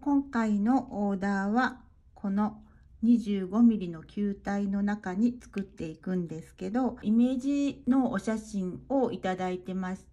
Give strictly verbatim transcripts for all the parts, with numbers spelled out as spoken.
今回のオーダーはこの にじゅうごミリ の球体の中に作っていくんですけど、イメージのお写真をいただいてまして、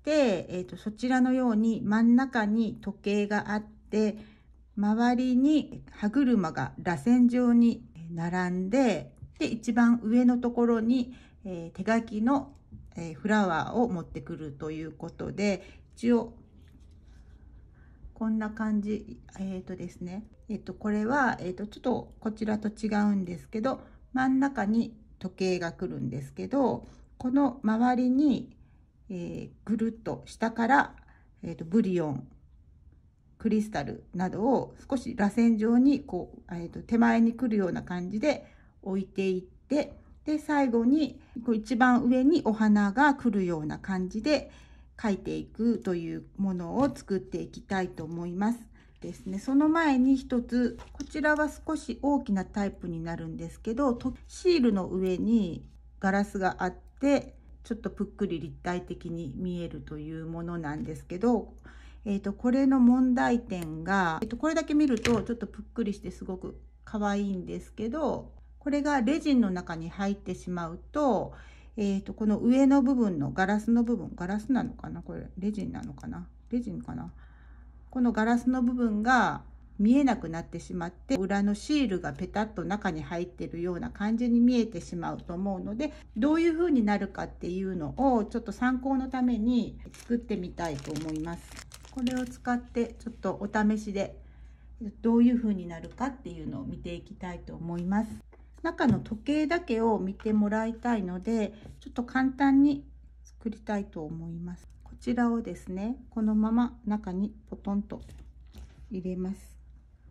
えーと、そちらのように真ん中に時計があって、周りに歯車が螺旋状に並んで、で一番上のところに、えー、手書きの、えー、フラワーを持ってくるということで、一応こんな感じ、えっ、ー、とですね、えっ、ー、とこれは、えー、とちょっとこちらと違うんですけど、真ん中に時計が来るんですけど、この周りに、えー、ぐるっと下から、えー、とブリオン、クリスタルなどを少し螺旋状にこう、えー、と手前に来るような感じで置いていって、で最後にこう一番上にお花が来るような感じで描いていくというものを作っていきたいと思いますですね。その前に一つ、こちらは少し大きなタイプになるんですけど、シールの上にガラスがあってちょっとぷっくり立体的に見えるというものなんですけど、えーとこれの問題点が、えーとこれだけ見るとちょっとぷっくりしてすごく可愛いんですけど、これがレジンの中に入ってしまうと、えーとこの上の部分のガラスの部分、ガラスなのかな、これレジンなのかな、レジンかな、このガラスの部分が見えなくなってしまって、裏のシールがペタッと中に入ってるような感じに見えてしまうと思うので、どういう風になるかっていうのをちょっと参考のために作ってみたいと思います。これを使ってちょっとお試しでどういう風になるかっていうのを見ていきたいと思います。中の時計だけを見てもらいたいので、ちょっと簡単に作りたいと思います。こちらをですね、このまま中にポトンと入れます。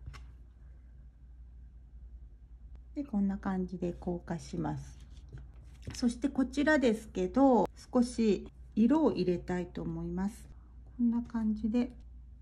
でこんな感じで硬化します。そしてこちらですけど、少し色を入れたいと思います。こんな感じで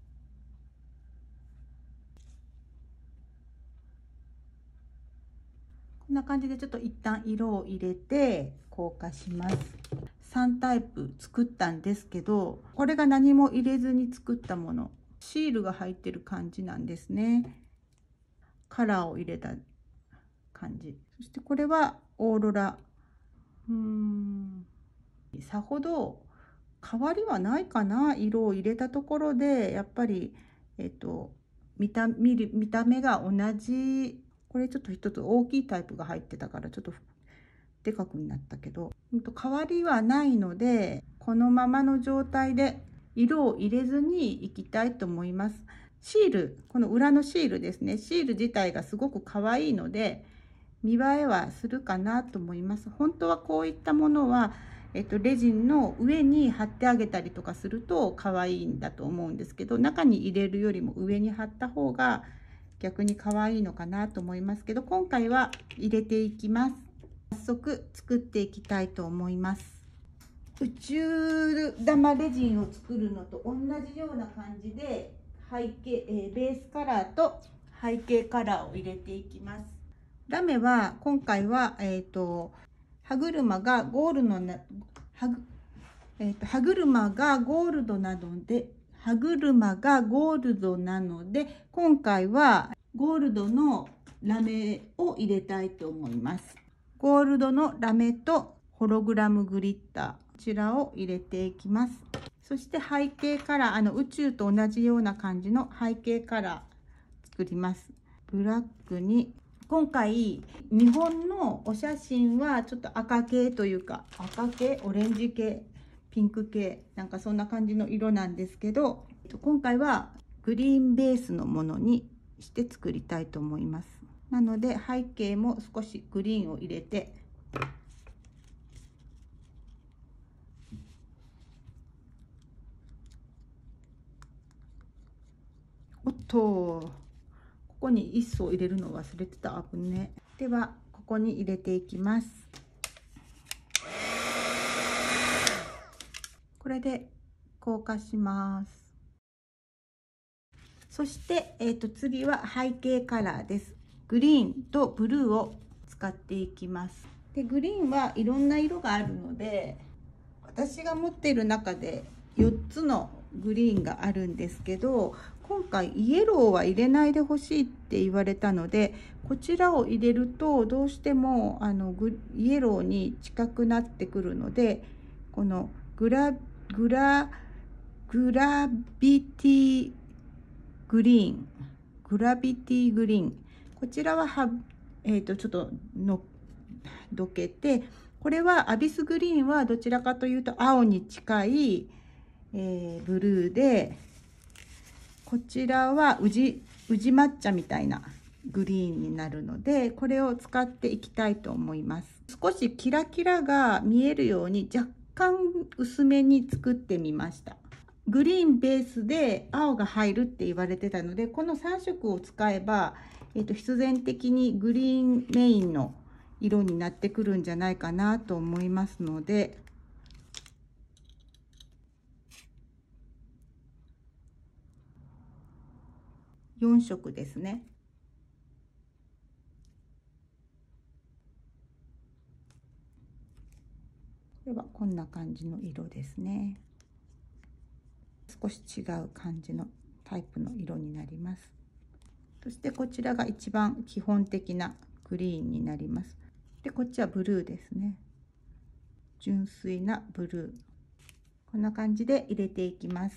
こんな感じでちょっと一旦色を入れて硬化します。さんタイプ作ったんですけど、これが何も入れずに作ったもの、シールが入ってる感じなんですね。カラーを入れた感じ。そしてこれはオーロラ。うーんさほど変わりはないかな。色を入れたところでやっぱりえっと見た見る見た目が同じ。これちょっと一つ大きいタイプが入ってたからちょっとでかくなったけど、変わりはないので、このままの状態で色を入れずにいきたいと思います。シール、この裏のシールですね、シール自体がすごく可愛いので見栄えはするかなと思います。本当はこういったものはえっと、レジンの上に貼ってあげたりとかすると可愛いんだと思うんですけど、中に入れるよりも上に貼った方が逆に可愛いのかなと思いますけど、今回は入れていきます。早速作っていきたいと思います。宇宙玉レジンを作るのと同じような感じで背景、えー、ベースカラーと背景カラーを入れていきます。ラメは今回は、えーと歯車がゴールドな歯、えーと、歯車がゴールドなので歯車がゴールドなので今回はゴールドのラメを入れたいと思います。ゴールドのラメとホログラムグリッター、こちらを入れていきます。そして背景カラー、あの宇宙と同じような感じの背景カラー作ります。ブラックに今回日本のお写真はちょっと赤系というか、赤系、オレンジ系、ピンク系、なんかそんな感じの色なんですけど、今回はグリーンベースのものにして作りたいと思います。なので背景も少しグリーンを入れて、おっとここに一層入れるの忘れてた。危ね。ではここに入れていきます。これで硬化します。そして、えーと、次は背景カラーです。グリーンとブルーを使っていきます。でグリーンはいろんな色があるので、私が持っている中でよっつのグリーンがあるんですけど、今回イエローは入れないでほしいって言われたので、こちらを入れるとどうしてもあのグイエローに近くなってくるので、このグラグラグラビティグリーングラビティグリーンこちらはは、えー、とちょっとのどけて、これはアビスグリーンはどちらかというと青に近い、えー、ブルーで、こちらは宇治宇治抹茶みたいなグリーンになるので、これを使っていきたいと思います。少しキラキラが見えるように若干薄めに作ってみました。グリーンベースで青が入るって言われてたので、このさん色を使えば、えーと、必然的にグリーンメインの色になってくるんじゃないかなと思いますので、よん色ですね。これはこんな感じの色ですね。少し違う感じのタイプの色になります。そしてこちらが一番基本的なグリーンになります。で、こっちはブルーですね。純粋なブルー。こんな感じで入れていきます。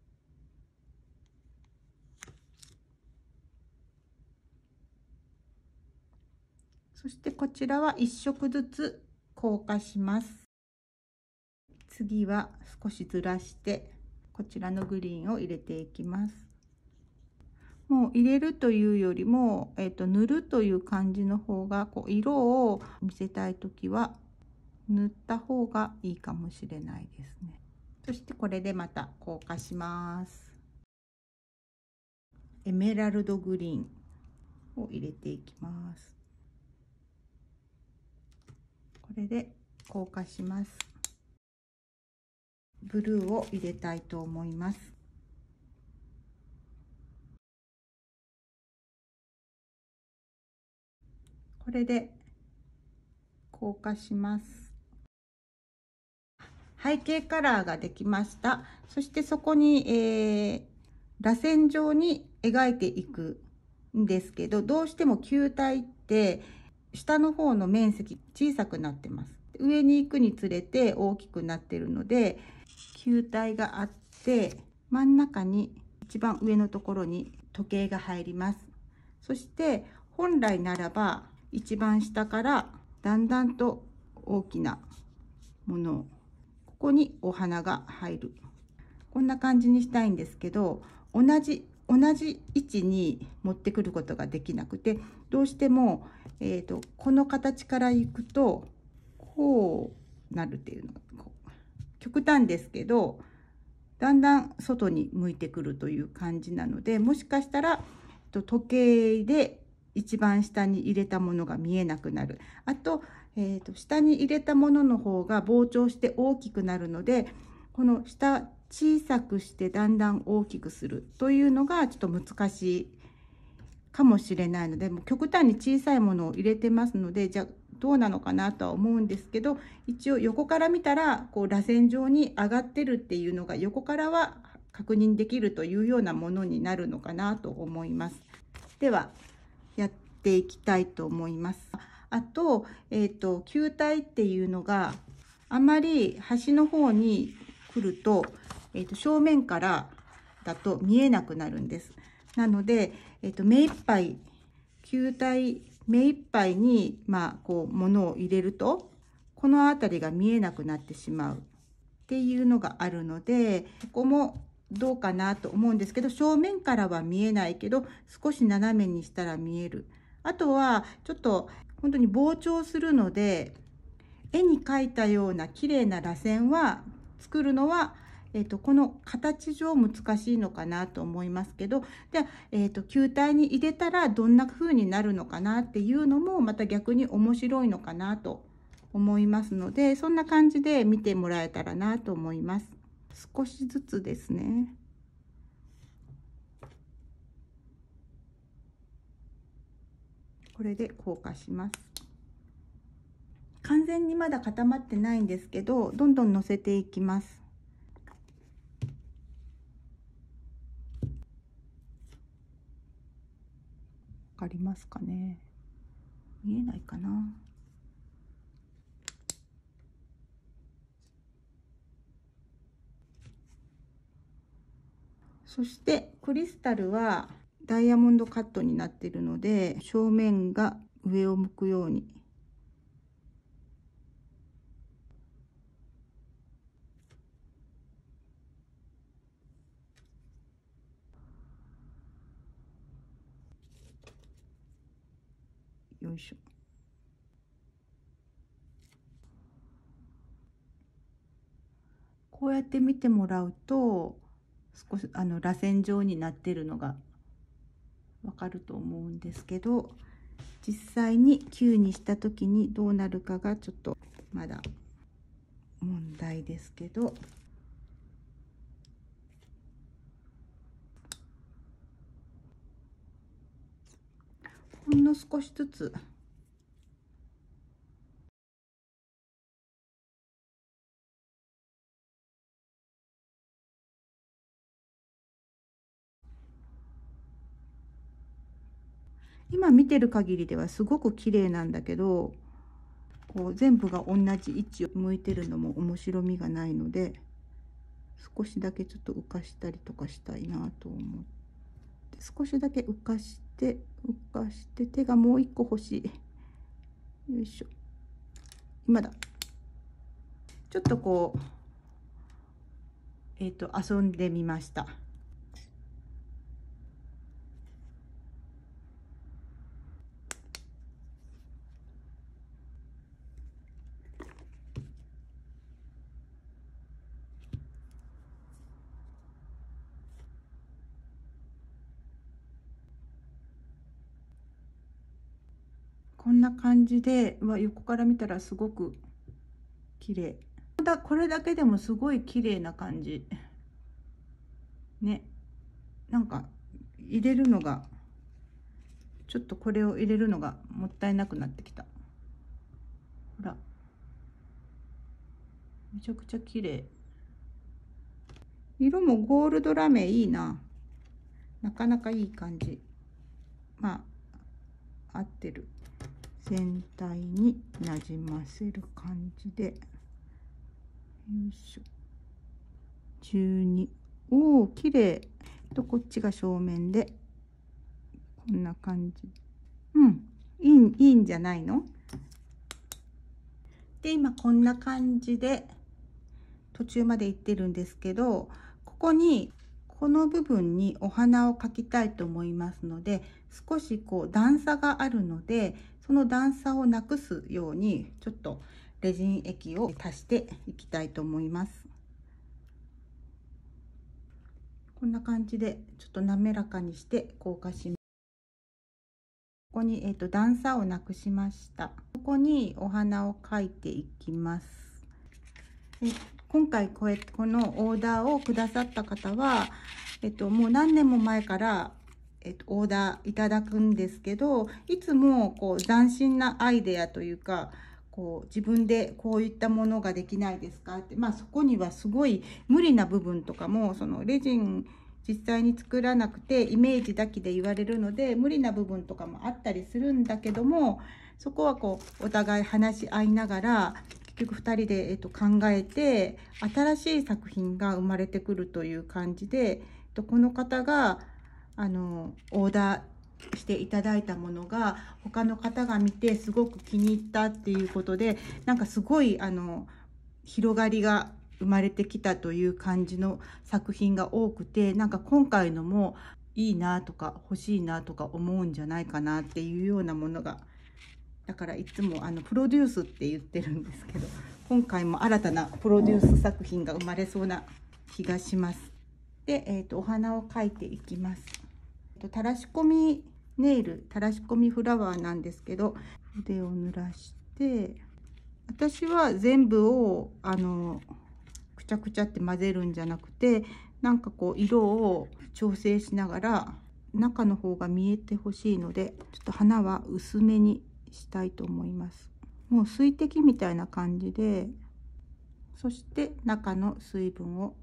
そしてこちらはいっ色ずつ硬化します。次は少しずらしてこちらのグリーンを入れていきます。もう入れるというよりも、えーと、塗るという感じの方が、こう色を見せたいときは塗った方がいいかもしれないですね。そしてこれでまた硬化します。エメラルドグリーンを入れていきます。これで硬化します。ブルーを入れたいと思います。これで硬化します。背景カラーができました。そしてそこに、えー、螺旋状に描いていくんですけど、どうしても球体って下の方の面積小さくなってます。上に行くにつれて大きくなってるので、球体があって真ん中に一番上のところに時計が入ります。そして本来ならば一番下からだんだんと大きなものを、ここにお花が入る、こんな感じにしたいんですけど、同じ同じ位置に持ってくることができなくて、どうしても、えーと、この形からいくとこうなるっていうのが極端ですけど、だんだん外に向いてくるという感じなので、もしかしたら時計で一番下に入れたものが見えなくなる。あと、えーと、下に入れたものの方が膨張して大きくなるので、この下小さくしてだんだん大きくするというのがちょっと難しいかもしれないので、もう極端に小さいものを入れてますので、じゃあどうなのかなとは思うんですけど、一応横から見たらこう螺旋状に上がってるっていうのが横からは確認できるというようなものになるのかなと思います。ではやっていきたいと思います。あと、えーと、球体っていうのがあまり端の方に来ると、えーと、正面からだと見えなくなるんです。なので、えーと、目いっぱい球体目いっぱいに、まあ、こう物を入れるとこの辺りが見えなくなってしまうっていうのがあるので、ここもどうかなと思うんですけど、正面からは見えないけど少し斜めにしたら見える。あとはちょっと本当に膨張するので、絵に描いたような綺麗な螺旋は作るのは、えーと、この形上難しいのかなと思いますけど、で、えーと、球体に入れたらどんな風になるのかなっていうのもまた逆に面白いのかなと思いますので、そんな感じで見てもらえたらなと思います。少しずつですね。これで硬化します。完全にまだ固まってないんですけど、どんどんのせていきます。 かりますかね。見えないかな。そしてクリスタルはダイヤモンドカットになっているので、正面が上を向くようによいしょ。こうやって見てもらうと少しあの螺旋状になっているのがわかると思うんですけど、実際に球にした時にどうなるかがちょっとまだ問題ですけど、ほんの少しずつ今見てる限りではすごく綺麗なんだけど、こう全部が同じ位置を向いてるのも面白みがないので、少しだけちょっと浮かしたりとかしたいなと思って、少しだけ浮かして浮かして手がもう一個欲しい。よいしょ。今だ。ちょっとこうえっと遊んでみました。こんな感じで、まあ、横から見たらすごく綺麗だ。これだけでもすごい綺麗な感じね。なんか入れるのがちょっとこれを入れるのがもったいなくなってきた。ほら、めちゃくちゃ綺麗。色もゴールドラメいいな。なかなかいい感じ。まあ合ってる。全体になじませる感じで、よいしょ。じゅうに。おお、綺麗。とこっちが正面でこんな感じ。うん、いい、いいんじゃないの。で今こんな感じで途中まで行ってるんですけど、ここにこの部分にお花を描きたいと思いますので、少しこう段差があるので、その段差をなくすようにちょっとレジン液を足していきたいと思います。こんな感じでちょっと滑らかにして硬化します。ここに、えーと、段差をなくしました。ここにお花を描いていきます。え今回こうやってこのオーダーをくださった方は、えっと、もう何年も前から、えっと、オーダーいただくんですけど、いつもこう斬新なアイデアというか、こう自分でこういったものができないですかって、まあ、そこにはすごい無理な部分とかも、そのレジン実際に作らなくてイメージだけで言われるので無理な部分とかもあったりするんだけども、そこはこうお互い話し合いながら結局ふたりで、えっと、考えて新しい作品が生まれてくるという感じで、えっと、この方があのオーダーしていただいたものが他の方が見てすごく気に入ったっていうことで、なんかすごいあの広がりが生まれてきたという感じの作品が多くて、なんか今回のもいいなとか欲しいなとか思うんじゃないかなっていうようなものが、だからいつもあのプロデュースって言ってるんですけど、今回も新たなプロデュース作品が生まれそうな気がします。で、えーと、お花を描いていきます。たらし込みネイル、たらし込みフラワーなんですけど、筆を濡らして、私は全部をあのくちゃくちゃって混ぜるんじゃなくて、なんかこう色を調整しながら中の方が見えてほしいので、ちょっと花は薄めにしたいと思います。もう水滴みたいな感じで、そして中の水分を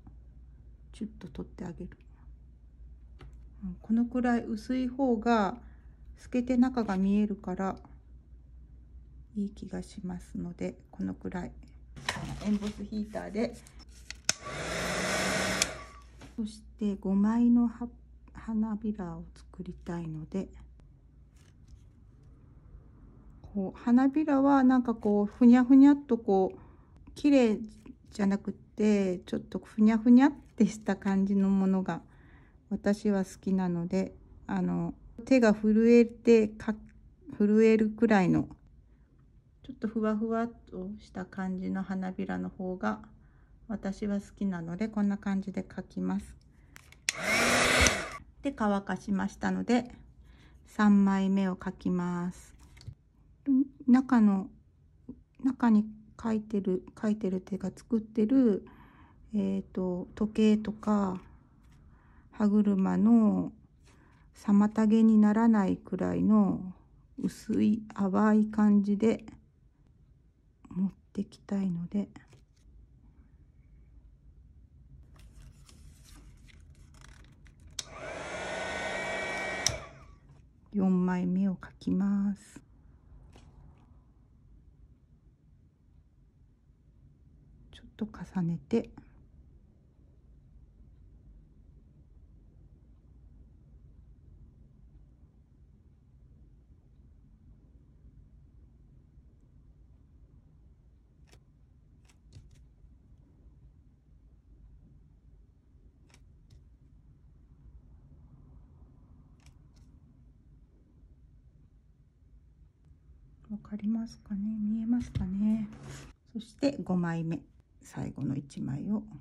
チュッと取ってあげる。このくらい薄い方が透けて中が見えるからいい気がしますので、このくらいエンボスヒーターで。そしてごまいの花びらを作りたいので、こう花びらはなんかこうふにゃふにゃっとこう綺麗じゃなくて、ちょっとふにゃふにゃってした感じのものが私は好きなので、あの手が震えてか震えるくらいのちょっとふわふわっとした感じの花びらの方が私は好きなので、こんな感じで描きます。で乾かしましたのでさんまいめを描きます。中の中に描いてる描いてるっていうか作ってる、えーと、時計とか歯車の妨げにならないくらいの薄い淡い感じで持ってきたいので、よんまいめを描きます。ちょっと重ねてわかりますかね、見えますかね。そしてごまいめ、最後のいちまいを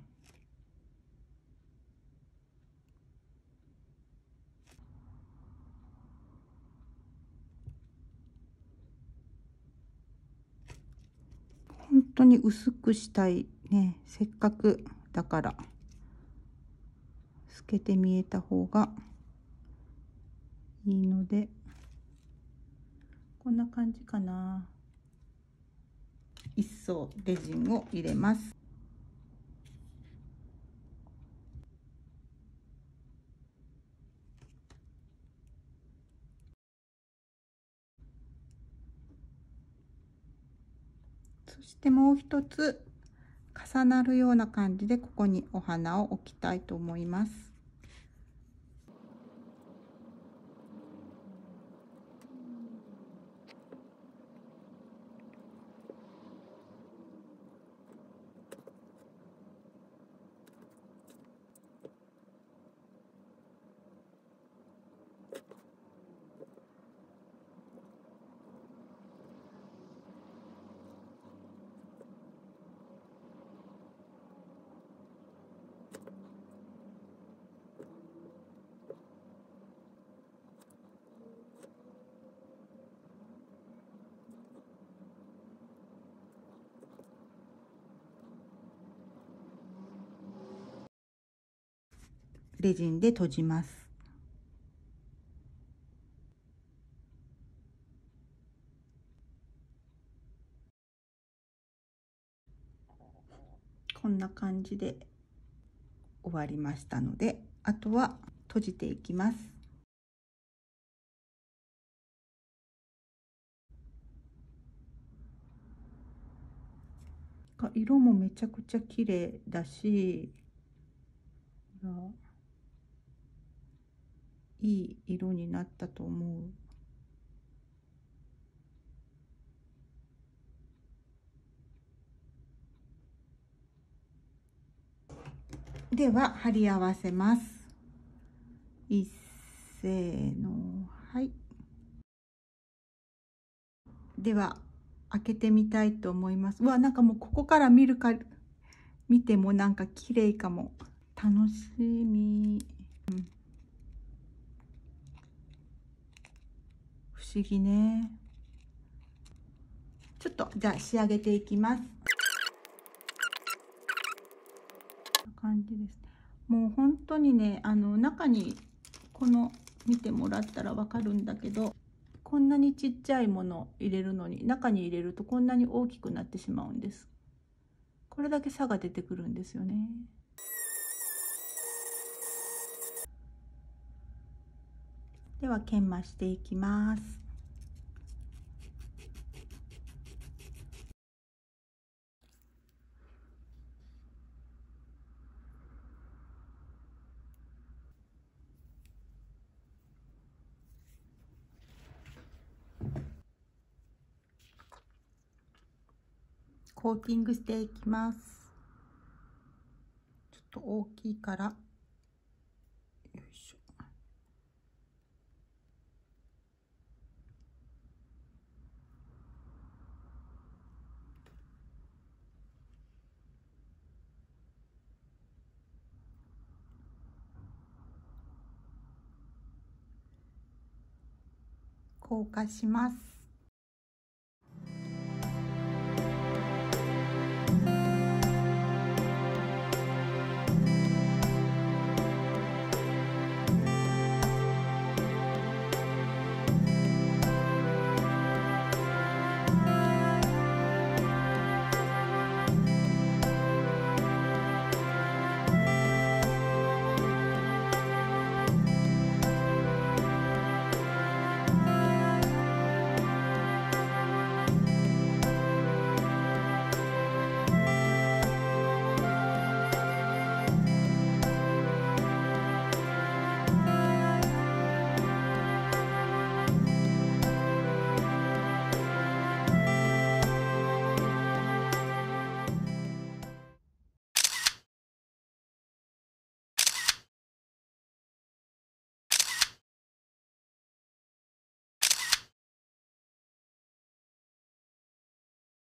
本当に薄くしたいね、せっかくだから透けて見えた方がいいので、こんな感じかな。一層レジンを入れます。そしてもう一つ重なるような感じでここにお花を置きたいと思います。レジンで閉じます。こんな感じで終わりましたので、あとは閉じていきます。色もめちゃくちゃ綺麗だし、いい色になったと思う。では貼り合わせます。いっせーの、はい。では開けてみたいと思います。うわ、なんかもうここから見るか見てもなんか綺麗かも。楽しみ、うん、不思議ね。ちょっとじゃあ仕上げていきます。こんな感じです。もう本当にね、あの中にこの見てもらったらわかるんだけど、こんなにちっちゃいものを入れるのに中に入れるとこんなに大きくなってしまうんです。これだけ差が出てくるんですよね。 では研磨していきます。コーティングしていきます。ちょっと大きいからよいしょ。硬化します。